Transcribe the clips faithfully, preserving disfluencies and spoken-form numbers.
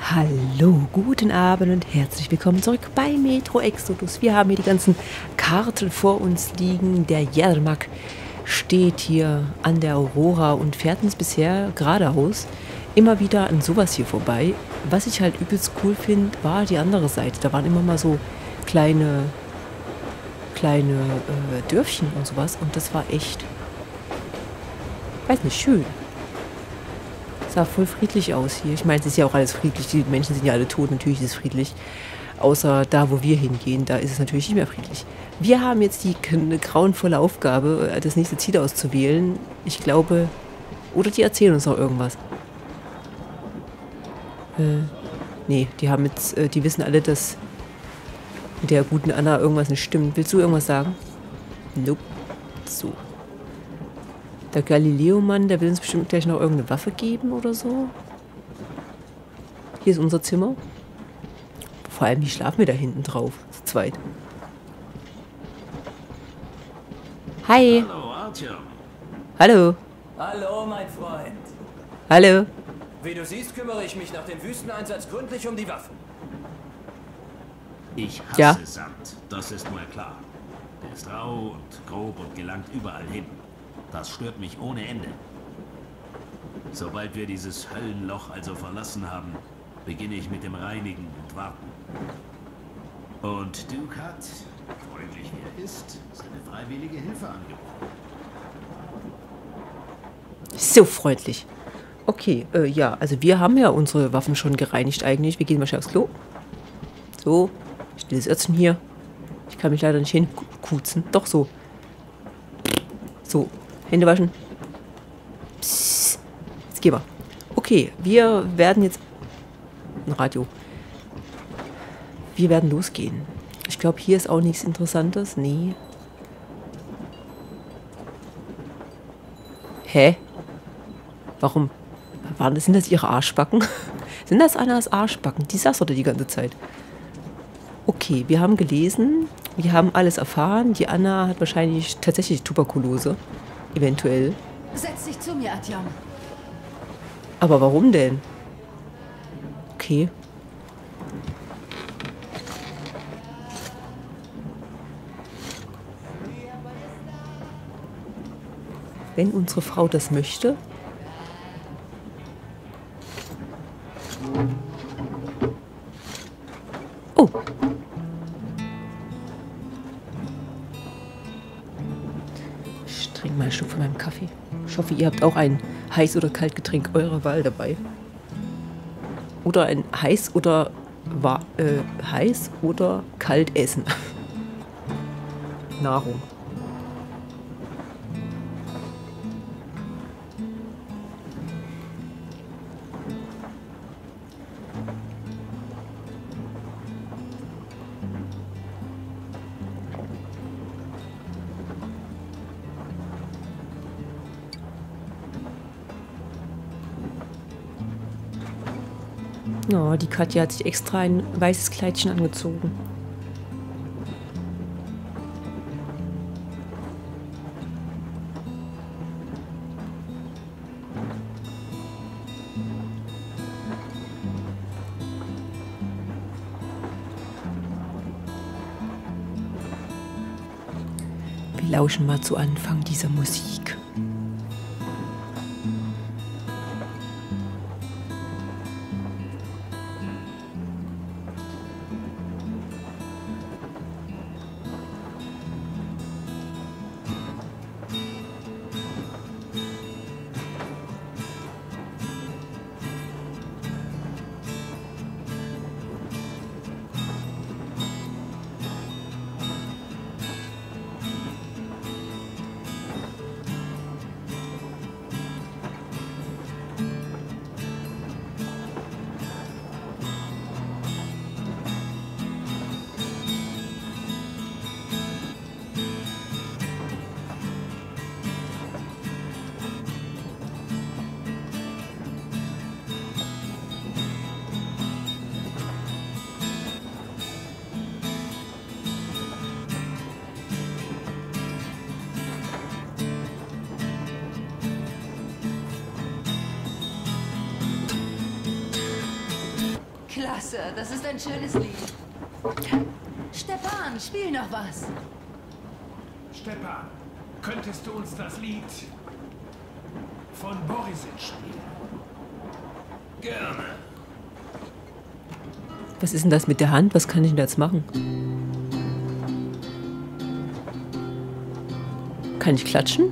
Hallo, guten Abend und herzlich willkommen zurück bei Metro Exodus. Wir haben hier die ganzen Karten vor uns liegen. Der Jermak steht hier an der Aurora und fährt uns bisher geradeaus immer wieder an sowas hier vorbei. Was ich halt übelst cool finde, war die andere Seite. Da waren immer mal so kleine, kleine äh, Dörfchen und sowas und das war echt, weiß nicht, schön. Sah voll friedlich aus hier. Ich meine, es ist ja auch alles friedlich. Die Menschen sind ja alle tot. Natürlich ist es friedlich. Außer da, wo wir hingehen, da ist es natürlich nicht mehr friedlich. Wir haben jetzt die eine grauenvolle Aufgabe, das nächste Ziel auszuwählen. Ich glaube... Oder die erzählen uns noch irgendwas. Äh, nee, die haben jetzt... Äh, die wissen alle, dass mit der guten Anna irgendwas nicht stimmt. Willst du irgendwas sagen? Nope. So. Der Galileo-Mann, der will uns bestimmt gleich noch irgendeine Waffe geben oder so. Hier ist unser Zimmer. Vor allem, wie schlafen wir da hinten drauf? Zu zweit. Hi. Hallo, Artyom. Hallo. Hallo, mein Freund. Hallo. Wie du siehst, kümmere ich mich nach dem Wüsteneinsatz gründlich um die Waffen. Ich hasse Ja. Sand, das ist mal klar. Der ist rau und grob und gelangt überall hin. Das stört mich ohne Ende. Sobald wir dieses Höllenloch also verlassen haben, beginne ich mit dem Reinigen und Warten. Und Duke hat, freundlich wie er ist, seine freiwillige Hilfe angeboten. So freundlich. Okay, äh, ja, also wir haben ja unsere Waffen schon gereinigt eigentlich. Wir gehen mal schnell aufs Klo. So, stilles Ötzchen hier. Ich kann mich leider nicht hinkutzen. Doch so. So, Hände waschen. Psst. Jetzt gehen wir. Okay, wir werden jetzt... Ein Radio. Wir werden losgehen. Ich glaube, hier ist auch nichts Interessantes. Nee. Hä? Warum? Waren das, sind das ihre Arschbacken? Sind das Annas Arschbacken? Die saß oder die ganze Zeit. Okay, wir haben gelesen. Wir haben alles erfahren. Die Anna hat wahrscheinlich tatsächlich Tuberkulose. Eventuell. Setz dich zu mir, Artyom. Aber warum denn? Okay. Wenn unsere Frau das möchte. Oh. Ich trinke mal einen Schluck von meinem Kaffee. Ich hoffe, ihr habt auch ein Heiß- oder Kaltgetränk eurer Wahl dabei. Oder ein Heiß- oder wa äh, Heiß- oder Kaltessen. Nahrung. Oh, die Katja hat sich extra ein weißes Kleidchen angezogen. Wir lauschen mal zu Anfang dieser Musik. Klasse, das ist ein schönes Lied. Stepan, spiel noch was. Stepan, könntest du uns das Lied von Borisitsch spielen? Gerne. Was ist denn das mit der Hand? Was kann ich denn jetzt machen? Kann ich klatschen?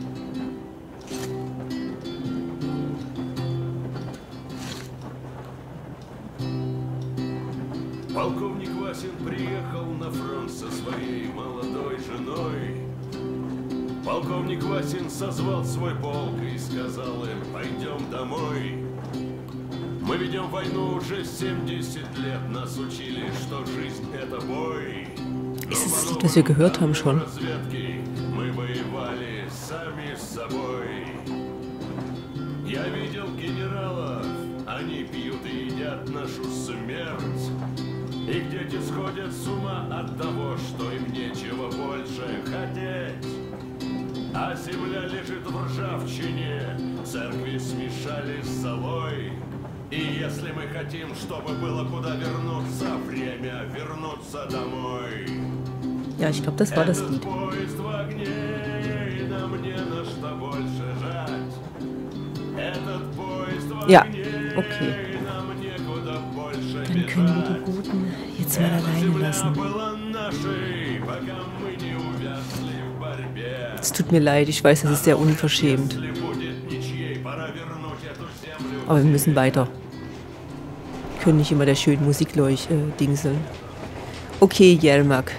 Полковник Васин приехал на фронт со своей молодой женой. Полковник Васин созвал свой полк и сказал им: пойдем домой. Мы ведем войну уже семьдесят лет, нас учили, что жизнь это бой. Ist das das Lied, das wir gehört haben schon? Мы воевали сами с собой. Я видел генералов, они пьют и едят нашу смерть. Их дети сходят с ума от того, что им нечего больше хотеть. А земля лежит в ржавчине, церкви смешали с золой. И если мы хотим, чтобы было куда вернуться, время вернуться домой. Ja, ich glaube, das war das Lied. Поезд в огне, и нам не на что больше жать. Этот поезд в Ja, огне, okay. и нам некуда больше Dann können wir die Guten jetzt mal alleine lassen. была нашей, пока мы не увязли в борьбе. Es tut mir leid, ich weiß, das ist sehr unverschämt. Если будет ничьей, пора вернуть эту землю. Aber wir müssen weiter. Wir können nicht immer der schönen Musik leuch, äh, dingseln. Okay, Yermak.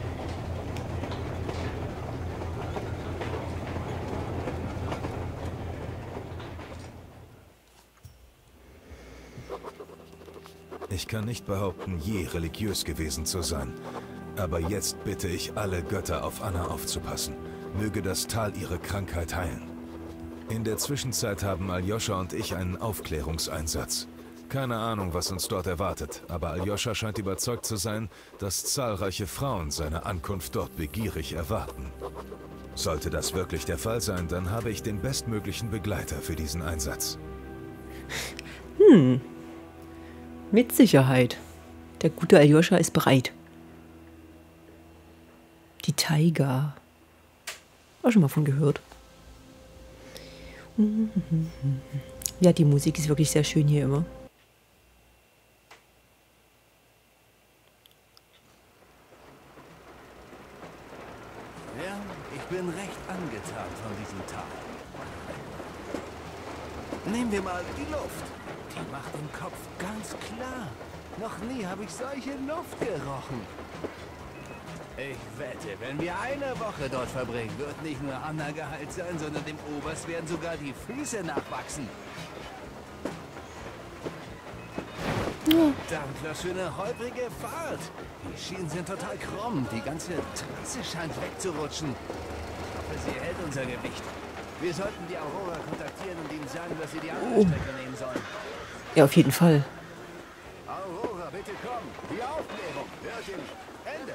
Ich kann nicht behaupten, je religiös gewesen zu sein. Aber jetzt bitte ich alle Götter, auf Anna aufzupassen. Möge das Tal ihre Krankheit heilen. In der Zwischenzeit haben Aljoscha und ich einen Aufklärungseinsatz. Keine Ahnung, was uns dort erwartet, aber Aljoscha scheint überzeugt zu sein, dass zahlreiche Frauen seine Ankunft dort begierig erwarten. Sollte das wirklich der Fall sein, dann habe ich den bestmöglichen Begleiter für diesen Einsatz. Hm. Mit Sicherheit. Der gute Aljoscha ist bereit. Die Taiga. Auch schon mal von gehört. Ja, die Musik ist wirklich sehr schön hier immer. Ja, ich bin recht angetan von diesem Tag. Nehmen wir mal die Luft. Die macht den Kopf ganz klar. Noch nie habe ich solche Luft gerochen. Ich wette, wenn wir eine Woche dort verbringen, wird nicht nur Anna geheilt sein, sondern dem Oberst werden sogar die Füße nachwachsen. Ja. Verdammt, was für eine holprige Fahrt. Die Schienen sind total krumm. Die ganze Trasse scheint wegzurutschen. Ich hoffe, sie hält unser Gewicht. Wir sollten die Aurora kontaktieren und ihnen sagen, dass sie die andere Oh. Strecke nehmen sollen. Ja, auf jeden Fall. Aurora, bitte komm. Die Aufklärung. Hört ihr nicht? Ende.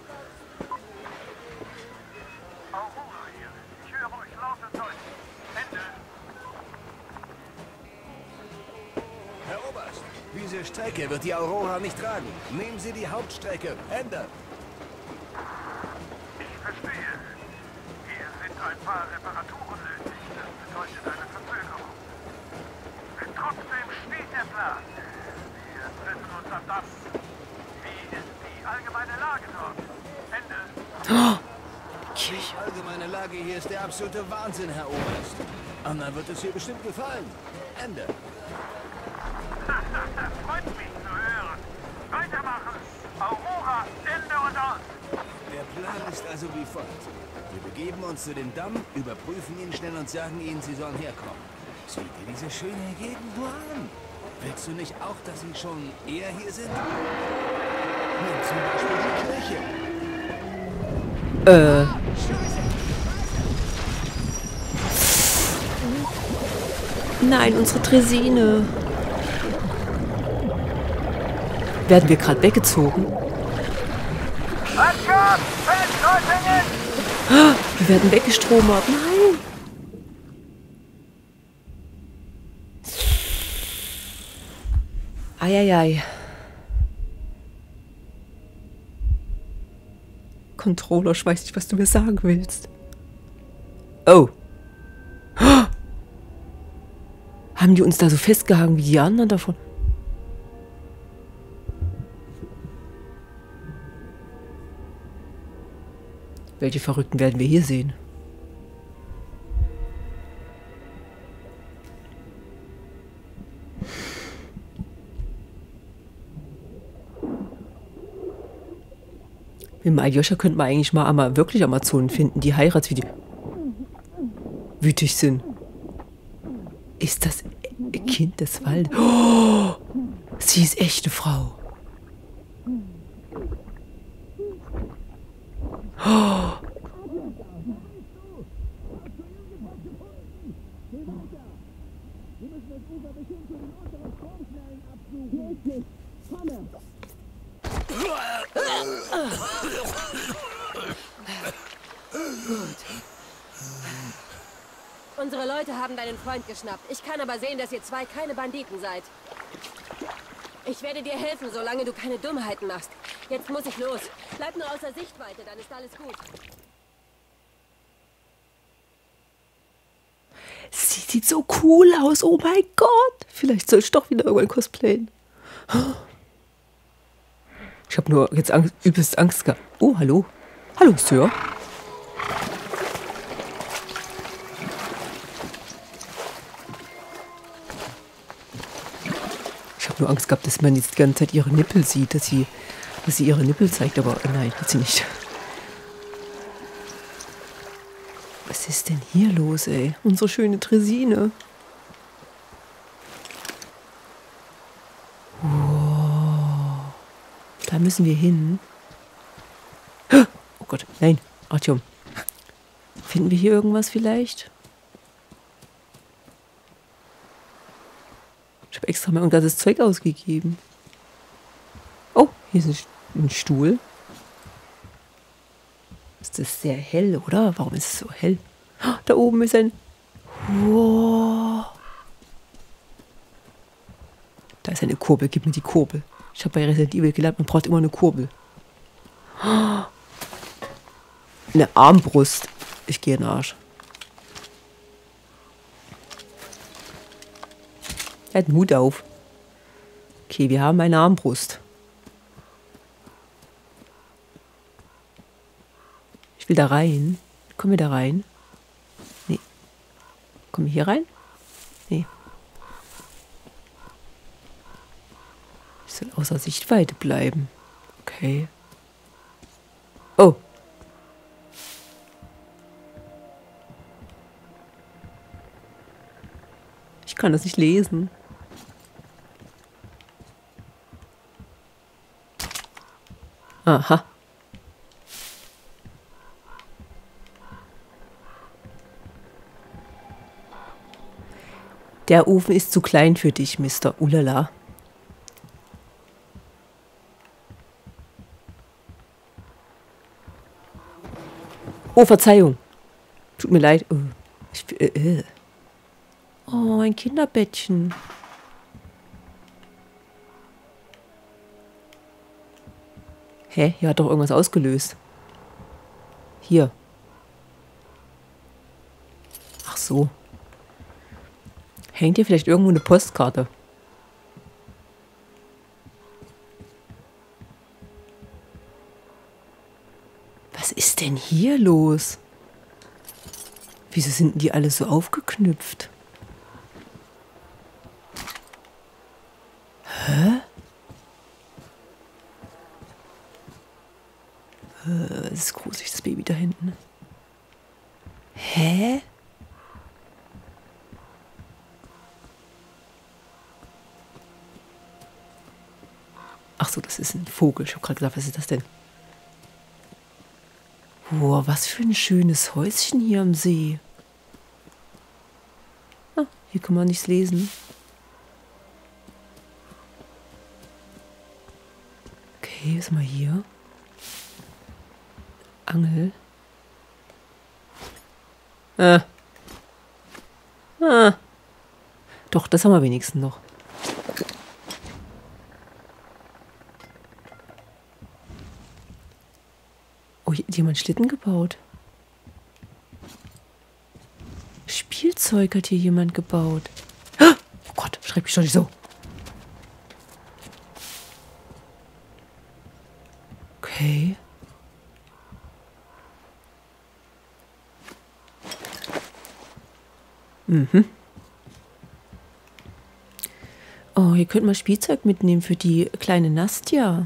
Aurora hier. Ich höre euch laut und deutlich. Ende. Herr Oberst, diese Strecke wird die Aurora nicht tragen. Nehmen Sie die Hauptstrecke. Ende. Ich verstehe. Hier sind ein paar Reparaturen nötig. Das bedeutet eine Verzögerung. Trotzdem steht der Plan. Wir treffen uns am Damm. Wie ist die allgemeine Lage dort? Ende. Die allgemeine Lage hier ist der absolute Wahnsinn, Herr Oberst. Anna wird es hier bestimmt gefallen. Ende. Freut mich zu hören. Weitermachen. Aurora, Ende und aus. Der Plan ist also wie folgt. Wir begeben uns zu dem Damm, überprüfen ihn schnell und sagen ihnen, sie sollen herkommen. Sieh dir diese schöne Gegend nur an. Willst du nicht auch, dass sie schon eher hier sind? Nimm zum Beispiel die Kirche. Äh. Nein, unsere Tresine. Werden wir gerade weggezogen? Ankommen! Feldkreuzungen! Wir werden weggestromert. Nein! Eieiei. Controller, ich weiß nicht, was du mir sagen willst. Oh. Oh. Haben die uns da so festgehangen wie die anderen davon? Welche Verrückten werden wir hier sehen? Mit dem Aljoscha könnte man eigentlich mal ama wirklich Amazonen finden, die Heiratsvideo wütig sind. Ist das Kind des Waldes? Oh, sie ist echt eine Frau. Oh. Unsere Leute haben deinen Freund geschnappt. Ich kann aber sehen, dass ihr zwei keine Banditen seid. Ich werde dir helfen, solange du keine Dummheiten machst. Jetzt muss ich los. Bleib nur außer Sichtweite, dann ist alles gut. Sie sieht so cool aus. Oh mein Gott. Vielleicht soll ich doch wieder irgendwann cosplayen. Ich habe nur jetzt Angst, übelst Angst gehabt. Oh, hallo. Hallo, Sir. Ich habe nur Angst gehabt, dass man jetzt die ganze Zeit ihre Nippel sieht, dass sie, dass sie ihre Nippel zeigt, aber nein, hat sie nicht. Was ist denn hier los, ey? Unsere schöne Tresine. Wow. Da müssen wir hin. Oh Gott, nein. Artyom. Finden wir hier irgendwas vielleicht? Ich habe extra mal irgendwas Zeug ausgegeben. Oh, hier ist ein Stuhl. Ist das sehr hell, oder? Warum ist es so hell? Da oben ist ein... Wow. Da ist eine Kurbel. Gib mir die Kurbel. Ich habe bei Resident Evil gelernt, man braucht immer eine Kurbel. Eine Armbrust. Ich gehe in den Arsch. Er hat einen Hut auf. Okay, wir haben eine Armbrust. Ich will da rein. Kommen wir da rein? Nee. Kommen wir hier rein? Nee. Ich soll außer Sichtweite bleiben. Okay. Oh. Ich kann das nicht lesen. Aha. Der Ofen ist zu klein für dich, Mister Ulala. Oh, Verzeihung. Tut mir leid. Oh, ich, äh, äh. Oh, ein Kinderbettchen. Hä? Hier hat doch irgendwas ausgelöst. Hier. Ach so. Hängt hier vielleicht irgendwo eine Postkarte? Was ist denn hier los? Wieso sind denn die alle so aufgeknüpft? Hä? Das ist gruselig, das Baby da hinten. Hä? Ach so, das ist ein Vogel. Ich habe gerade gesagt, was ist das denn? Boah, was für ein schönes Häuschen hier am See. Ah, hier kann man nichts lesen. Okay, was haben wir hier? Angel. Ah. Ah. Doch, das haben wir wenigstens noch. Oh, hier hat jemand Schlitten gebaut. Spielzeug hat hier jemand gebaut. Oh Gott, schreib mich doch nicht so. Okay. Mhm. Oh, hier könnte man Spielzeug mitnehmen für die kleine Nastja.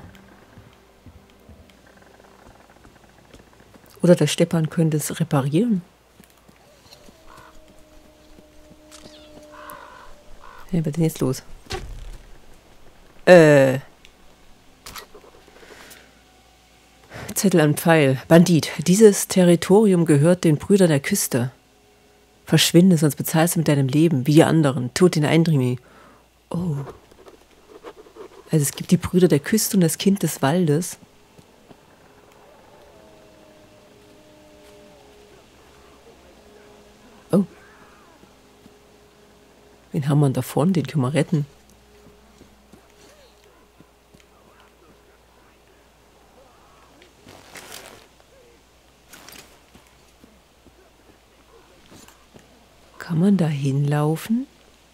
Oder der Stepan könnte es reparieren. Ja, was ist denn jetzt los? Äh. Zettel am Pfeil. Bandit. Dieses Territorium gehört den Brüdern der Küste. Verschwinde, sonst bezahlst du mit deinem Leben, wie die anderen. Tod den Eindringling. Oh. Also es gibt die Brüder der Küste und das Kind des Waldes. Oh. Wen haben wir da vorne? Den können wir retten. Kann man da hinlaufen?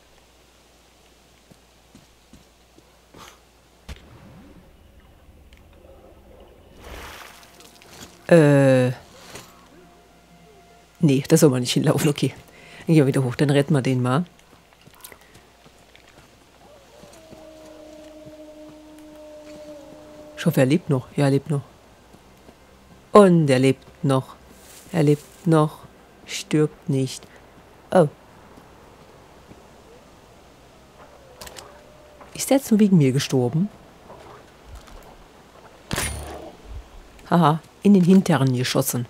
Äh. Nee, da soll man nicht hinlaufen. Okay. Dann gehen wir wieder hoch. Dann retten wir den mal. Ich hoffe, er lebt noch. Ja, er lebt noch. Und er lebt noch. Er lebt noch. Stirbt nicht. Oh. Ist der jetzt nur wegen mir gestorben? Haha, in den Hintern geschossen.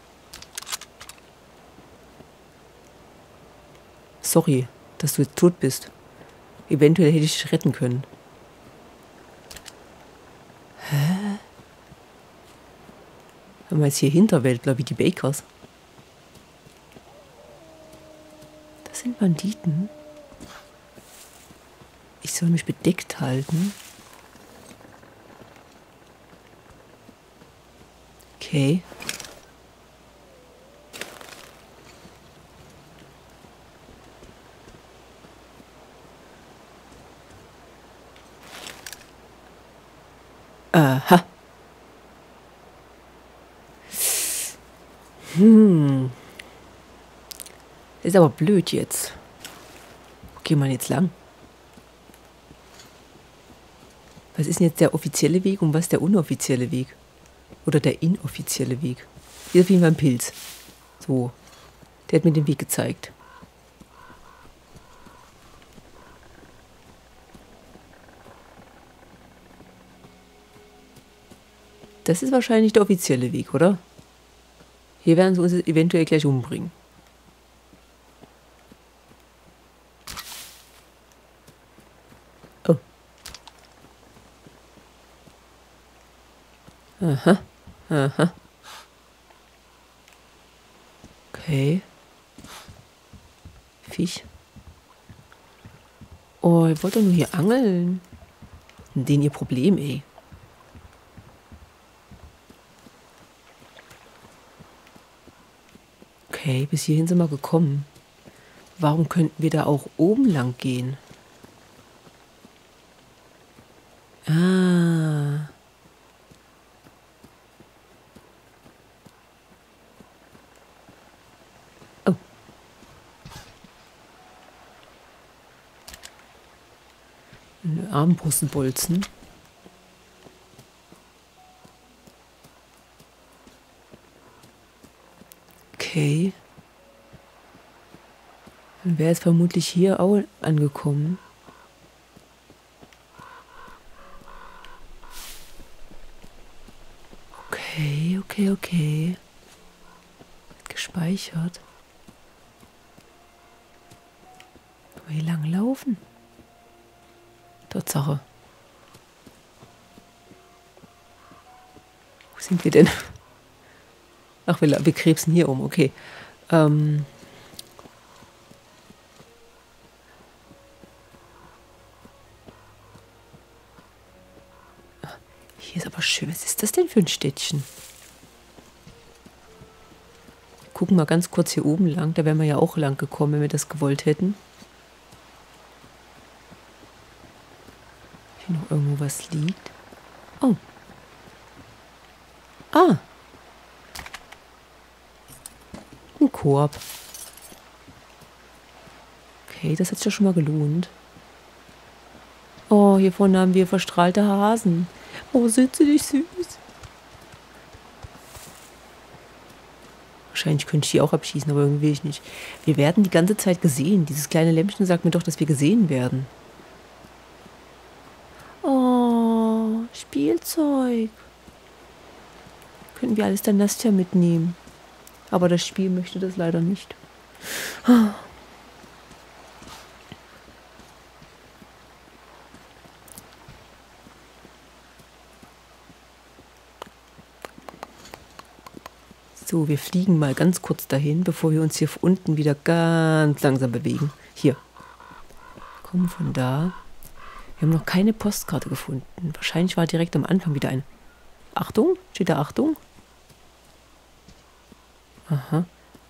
Sorry, dass du jetzt tot bist. Eventuell hätte ich dich retten können. Hä? Haben wir jetzt hier Hinterwäldler wie die Bakers? Das sind Banditen. Ich soll mich bedeckt halten. Okay. Aha. Hm. Ist aber blöd jetzt. Wo geht man jetzt lang? Was ist denn jetzt der offizielle Weg und was der unoffizielle Weg? Oder der inoffizielle Weg? Hier ist auf jeden Fall ein Pilz. So. Der hat mir den Weg gezeigt. Das ist wahrscheinlich der offizielle Weg, oder? Hier werden sie uns eventuell gleich umbringen. Oh. Aha. Aha. Okay. Fisch. Oh, ich wollte doch nur hier angeln. Den ihr Problem, ey. Okay, bis hierhin sind wir gekommen. Warum könnten wir da auch oben lang gehen? Ah. Oh. Eine Armbrustbolzen. Okay. Dann wäre es vermutlich hier auch angekommen. Okay, okay, okay. Gespeichert. Können wir hier lang laufen? Tatsache. Wo sind wir denn? Ach, wir, wir krebsen hier um, okay. Ähm. Hier ist aber schön. Was ist das denn für ein Städtchen? gucken mal ganz kurz hier oben lang. Da wären wir ja auch lang gekommen, wenn wir das gewollt hätten. Hier noch irgendwo was liegt. Oh. Ah. Ein Korb. Okay, das hat sich ja schon mal gelohnt. Oh, hier vorne haben wir verstrahlte Hasen. Oh, sind sie nicht süß? Wahrscheinlich könnte ich die auch abschießen, aber irgendwie will ich nicht. Wir werden die ganze Zeit gesehen. Dieses kleine Lämpchen sagt mir doch, dass wir gesehen werden. Oh, Spielzeug. Könnten wir alles der Nastja mitnehmen. Aber das Spiel möchte das leider nicht. Oh. So, wir fliegen mal ganz kurz dahin, bevor wir uns hier unten wieder ganz langsam bewegen. Hier. Kommen von da. Wir haben noch keine Postkarte gefunden. Wahrscheinlich war direkt am Anfang wieder eine. Achtung, steht da Achtung? Aha.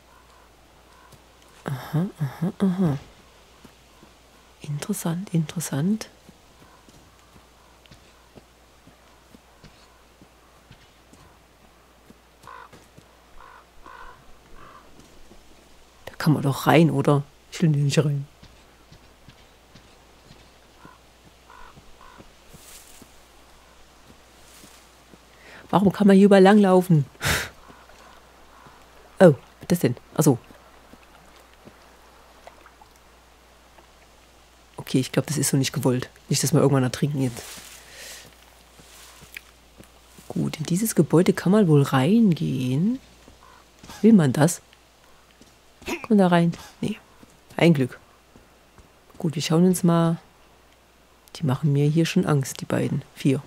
Aha, aha, aha. Interessant, interessant. Kann man doch rein, oder? Ich will nicht rein. Warum kann man hier überall langlaufen? Oh, was ist das denn? Achso. Okay, ich glaube, das ist so nicht gewollt. Nicht, dass wir irgendwann ertrinken jetzt. Gut, in dieses Gebäude kann man wohl reingehen. Will man das? Kommt da rein? Nee. Ein Glück. Gut, wir schauen uns mal. Die machen mir hier schon Angst, die beiden. Vier.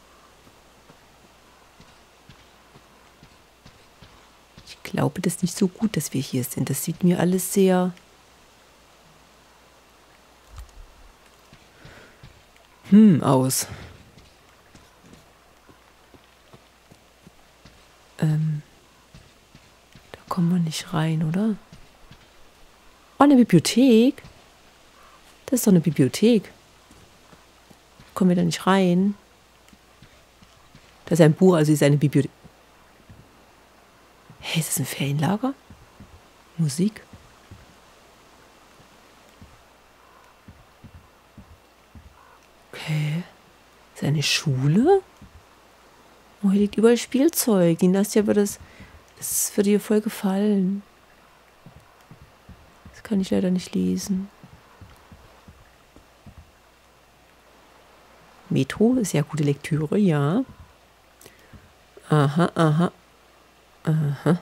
Ich glaube, das ist nicht so gut, dass wir hier sind. Das sieht mir alles sehr... Hm, aus. Ähm... Da kommen wir nicht rein, oder? Oh, eine Bibliothek. Das ist doch eine Bibliothek. Kommen wir da nicht rein? Das ist ein Buch, also ist eine Bibliothek. Hey, ist das ein Ferienlager? Musik? Okay. Ist das eine Schule? Oh, hier liegt überall Spielzeug. Die Nastja wird das... Das würde ihr voll gefallen. Kann ich leider nicht lesen. Metro ist ja gute Lektüre, ja. Aha, aha. Aha.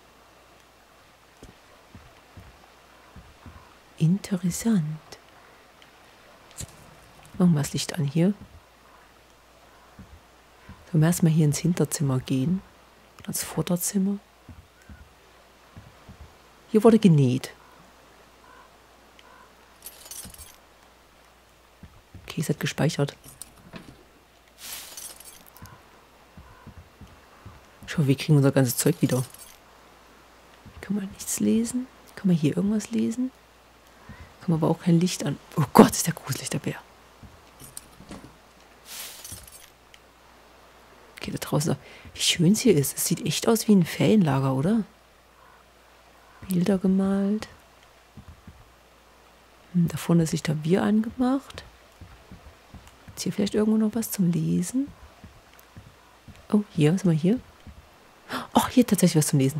Interessant. Machen wir das Licht an hier. Sollen wir erstmal hier ins Hinterzimmer gehen? Das Vorderzimmer. Hier wurde genäht. Okay, es hat gespeichert. Schau, wir kriegen unser ganzes Zeug wieder. Kann man nichts lesen? Kann man hier irgendwas lesen? Kann man aber auch kein Licht an... Oh Gott, ist der gruselig, der Bär. Okay, da draußen... Wie schön es hier ist. Es sieht echt aus wie ein Ferienlager, oder? Bilder gemalt. Hm, da vorne ist sich da Bier angemacht. Ist hier vielleicht irgendwo noch was zum Lesen? Oh, hier, was haben wir hier? Oh, hier tatsächlich was zum Lesen.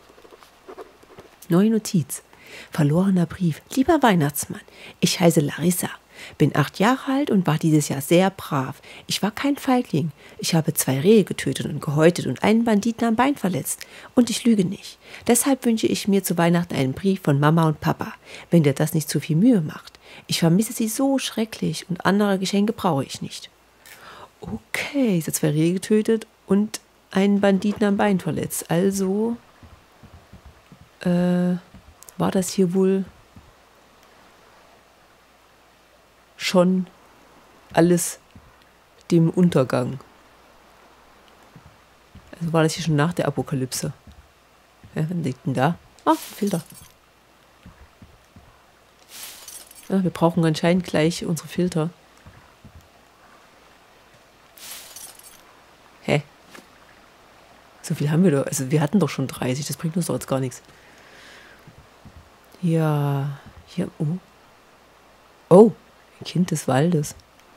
Neue Notiz. Verlorener Brief. Lieber Weihnachtsmann, ich heiße Larissa, bin acht Jahre alt und war dieses Jahr sehr brav. Ich war kein Feigling. Ich habe zwei Rehe getötet und gehäutet und einen Banditen am Bein verletzt. Und ich lüge nicht. Deshalb wünsche ich mir zu Weihnachten einen Brief von Mama und Papa, wenn dir das nicht zu viel Mühe macht. Ich vermisse sie so schrecklich und andere Geschenke brauche ich nicht. Okay, ich habe zwei Rehe getötet und einen Banditen am Bein verletzt. Also äh, war das hier wohl schon alles dem Untergang. Also war das hier schon nach der Apokalypse. Ja, wann liegt denn da? Ah, Filter. Ja, wir brauchen anscheinend gleich unsere Filter. Hä? So viel haben wir doch. Also wir hatten doch schon dreißig. Das bringt uns doch jetzt gar nichts. Ja. Hier. Oh. Oh. Ein Kind des Waldes.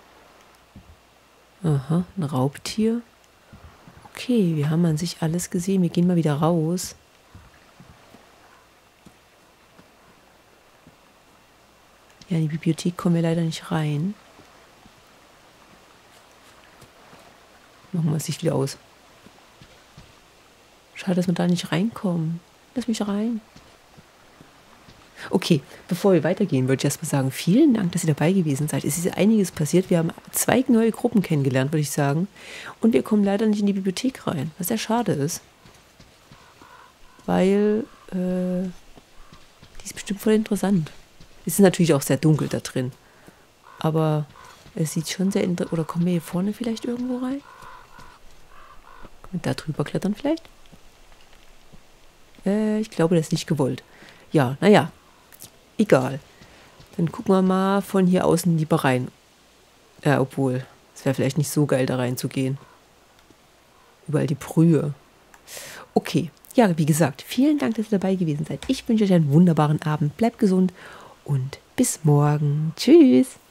Aha. Ein Raubtier. Okay. Wir haben an sich alles gesehen. Wir gehen mal wieder raus. Ja, in die Bibliothek kommen wir leider nicht rein. Machen wir das Licht wieder aus. Schade, dass wir da nicht reinkommen. Lass mich rein. Okay, bevor wir weitergehen, wollte ich erst mal sagen, vielen Dank, dass ihr dabei gewesen seid. Es ist einiges passiert. Wir haben zwei neue Gruppen kennengelernt, würde ich sagen. Und wir kommen leider nicht in die Bibliothek rein, was sehr schade ist. Weil, äh, die ist bestimmt voll interessant. Es ist natürlich auch sehr dunkel da drin. Aber es sieht schon sehr interessant. Oder kommen wir hier vorne vielleicht irgendwo rein? Können wir da drüber klettern vielleicht? Äh, ich glaube, das ist nicht gewollt. Ja, naja. Egal. Dann gucken wir mal von hier außen lieber rein. Ja, obwohl, es wäre vielleicht nicht so geil, da reinzugehen. Überall die Brühe. Okay. Ja, wie gesagt, vielen Dank, dass ihr dabei gewesen seid. Ich wünsche euch einen wunderbaren Abend. Bleibt gesund und bis morgen. Tschüss.